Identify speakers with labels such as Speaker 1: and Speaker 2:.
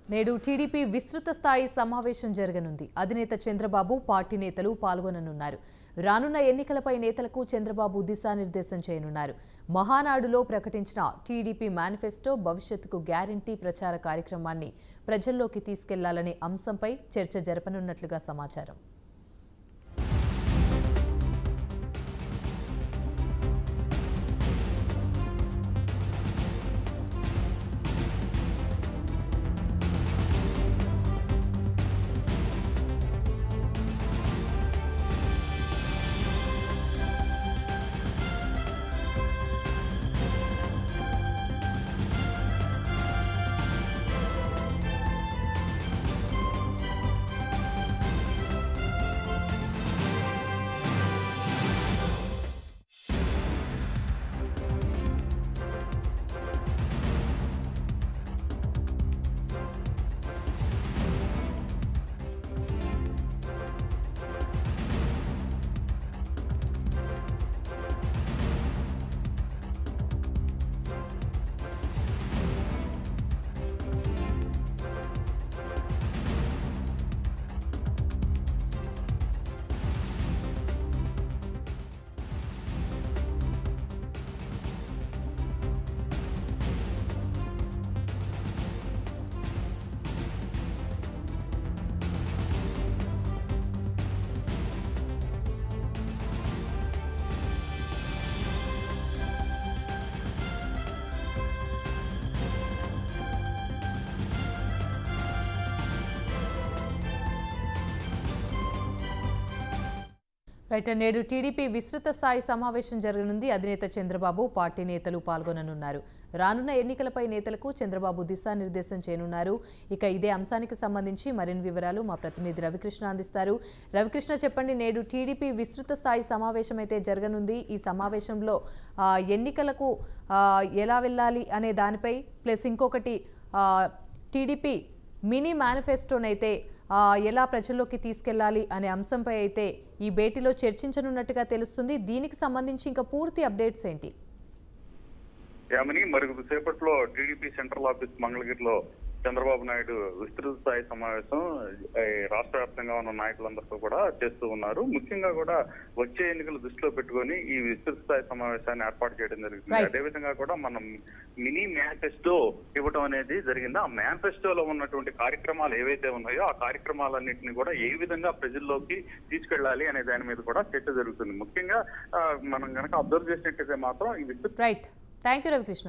Speaker 1: నేడు టీడీపీ విస్తృత స్థాయి సమావేశం జరగనుంది. అధినేత చంద్రబాబు పార్టీ నేతలు పాల్గొననున్నారు. రానున్న ఎన్నికలపై నేతలకు చంద్రబాబు దిశానిర్దేశం చేయనున్నారు. మహానాడులో ప్రకటించిన టీడీపీ మేనిఫెస్టో భవిష్యత్తుకు గ్యారంటీ ప్రచార కార్యక్రమాన్ని ప్రజల్లోకి తీసుకెళ్లాలనే అంశంపై చర్చ జరపనున్నట్లుగా సమాచారం. నేడు టీడీపీ విస్తృత స్థాయి సమావేశం జరగనుంది. అధినేత చంద్రబాబు పార్టీ నేతలు పాల్గొననున్నారు. రానున్న ఎన్నికలపై నేతలకు చంద్రబాబు దిశానిర్దేశం చేయనున్నారు. ఇక ఇదే అంశానికి సంబంధించి మరిన్ని వివరాలు మా ప్రతినిధి రవికృష్ణ అందిస్తారు. రవికృష్ణ, చెప్పండి. నేడు టీడీపీ విస్తృత స్థాయి సమావేశం అయితే జరగనుంది. ఈ సమావేశంలో ఎన్నికలకు ఎలా వెళ్ళాలి అనే దానిపై ప్లస్ ఇంకొకటి టీడీపీ మినీ మేనిఫెస్టోనైతే ఎలా ప్రజల్లోకి తీసుకెళ్లాలి అనే అంశంపై అయితే ఈ భేటీలో చర్చించనున్నట్టుగా తెలుస్తుంది. దీనికి సంబంధించి ఇంకా పూర్తి అప్డేట్స్ ఏంటి?
Speaker 2: యామిని, మరి సేపట్లో టీడీపీ సెంట్రల్ ఆఫీస్ మంగళగిరిలో చంద్రబాబు నాయుడు విస్తృత స్థాయి సమావేశం రాష్ట్ర వ్యాప్తంగా ఉన్న నాయకులందరితో కూడా చేస్తూ ఉన్నారు. ముఖ్యంగా కూడా వచ్చే ఎన్నికలు దృష్టిలో పెట్టుకొని ఈ విస్తృత స్థాయి సమావేశాన్ని ఏర్పాటు చేయడం జరిగింది. అదేవిధంగా కూడా మనం మినీ మేనిఫెస్టో ఇవ్వడం అనేది జరిగింది. ఆ మేనిఫెస్టోలో ఉన్నటువంటి కార్యక్రమాలు ఏవైతే ఉన్నాయో ఆ కార్యక్రమాలన్నింటినీ కూడా ఏ విధంగా ప్రజల్లోకి తీసుకెళ్లాలి అనే దాని మీద కూడా చర్చ జరుగుతుంది. ముఖ్యంగా మనం కనుక అబ్జర్వ్ చేసినట్టయితే మాత్రం ఈ
Speaker 1: థ్యాంక్ యూ రవికృష్ణ.